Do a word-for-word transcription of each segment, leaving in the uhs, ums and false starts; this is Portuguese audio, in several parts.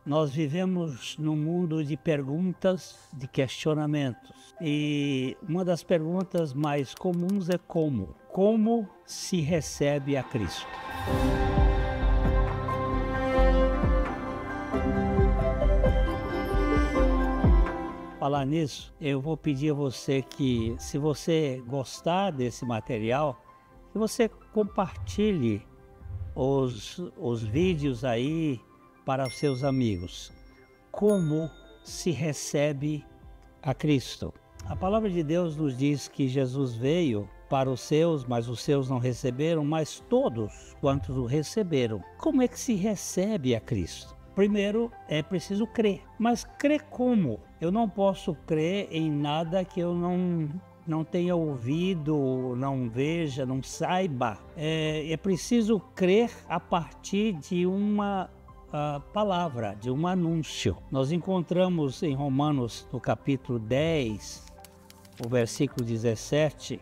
Nós vivemos num mundo de perguntas, de questionamentos. E uma das perguntas mais comuns é como? Como se recebe a Cristo? Falar nisso, eu vou pedir a você que, se você gostar desse material, que você compartilhe os, os vídeos aí para os seus amigos. Como se recebe a Cristo? A palavra de Deus nos diz que Jesus veio para os seus, mas os seus não receberam, mas todos quantos o receberam. Como é que se recebe a Cristo? Primeiro, é preciso crer. Mas crer como? Eu não posso crer em nada que eu não, não tenha ouvido, não veja, não saiba. É, é preciso crer a partir de uma uh, palavra, de um anúncio. Nós encontramos em Romanos, no capítulo dez, o versículo dezessete,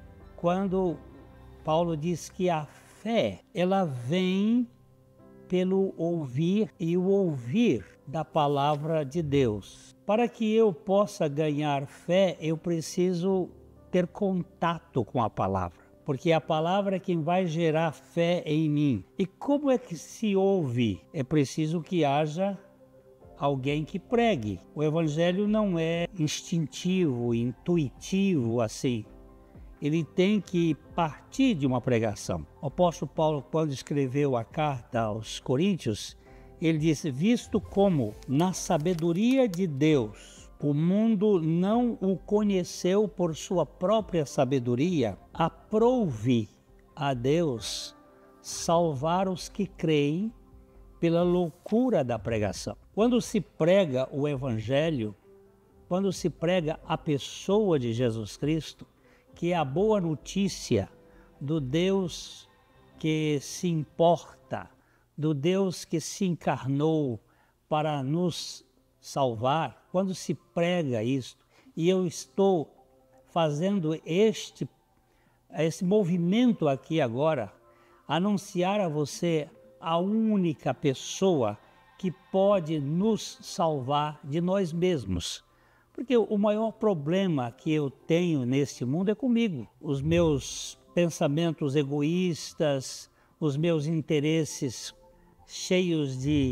quando Paulo diz que a fé, ela vem pelo ouvir e o ouvir da palavra de Deus. Para que eu possa ganhar fé, eu preciso ter contato com a palavra, porque a palavra é quem vai gerar fé em mim. E como é que se ouve? É preciso que haja alguém que pregue. O evangelho não é instintivo, intuitivo assim. Ele tem que partir de uma pregação. O apóstolo Paulo, quando escreveu a carta aos Coríntios, ele disse: visto como na sabedoria de Deus o mundo não o conheceu por sua própria sabedoria, aprouve a Deus salvar os que creem pela loucura da pregação. Quando se prega o evangelho, quando se prega a pessoa de Jesus Cristo, que é a boa notícia do Deus que se importa, do Deus que se encarnou para nos salvar, quando se prega isto, e eu estou fazendo este, esse movimento aqui agora, anunciar a você a única pessoa que pode nos salvar de nós mesmos. Porque o maior problema que eu tenho neste mundo é comigo. Os meus pensamentos egoístas, os meus interesses cheios de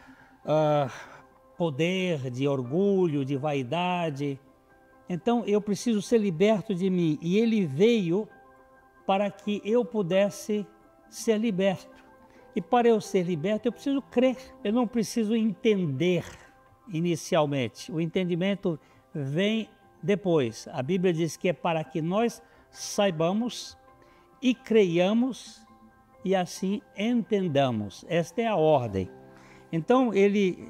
uh, poder, de orgulho, de vaidade. Então eu preciso ser liberto de mim. E ele veio para que eu pudesse ser liberto. E para eu ser liberto eu preciso crer. Eu não preciso entender inicialmente. O entendimento vem depois. A Bíblia diz que é para que nós saibamos e creiamos e assim entendamos. Esta é a ordem. Então ele,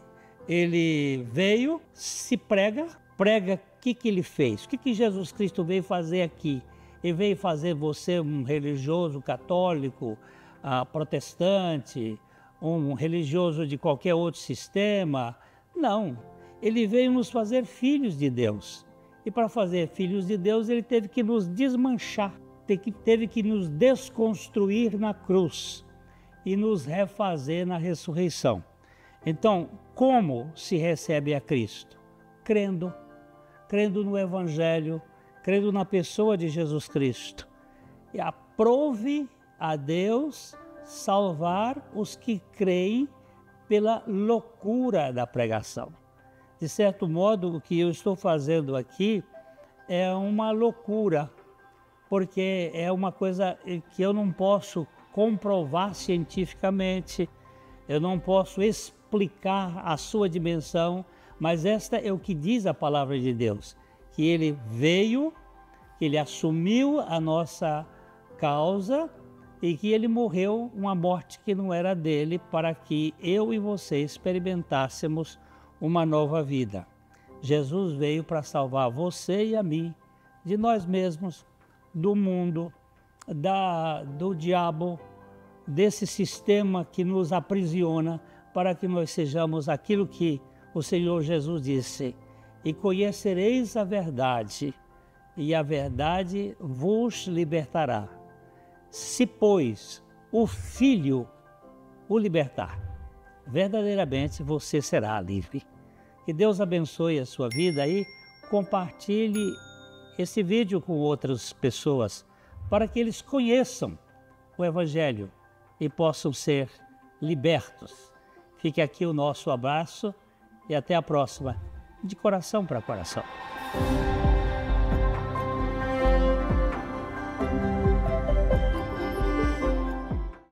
ele veio, se prega, prega o que, que ele fez? O que, que Jesus Cristo veio fazer aqui? Ele veio fazer você um religioso católico, uh, protestante, um religioso de qualquer outro sistema? Não. Ele veio nos fazer filhos de Deus. E para fazer filhos de Deus, ele teve que nos desmanchar, teve que nos desconstruir na cruz e nos refazer na ressurreição. Então, como se recebe a Cristo? Crendo, crendo no Evangelho, crendo na pessoa de Jesus Cristo. E aprove a Deus salvar os que creem pela loucura da pregação. De certo modo, o que eu estou fazendo aqui é uma loucura, porque é uma coisa que eu não posso comprovar cientificamente, eu não posso explicar a sua dimensão, mas esta é o que diz a palavra de Deus, que ele veio, que ele assumiu a nossa causa e que ele morreu uma morte que não era dele, para que eu e você experimentássemos uma nova vida. Jesus veio para salvar você e a mim, de nós mesmos, do mundo, da, do diabo, desse sistema que nos aprisiona, para que nós sejamos aquilo que o Senhor Jesus disse: e conhecereis a verdade, e a verdade vos libertará. Se, pois, o Filho o libertar, verdadeiramente você será livre. Que Deus abençoe a sua vida e compartilhe esse vídeo com outras pessoas para que eles conheçam o Evangelho e possam ser libertos. Fique aqui o nosso abraço e até a próxima, de coração para coração.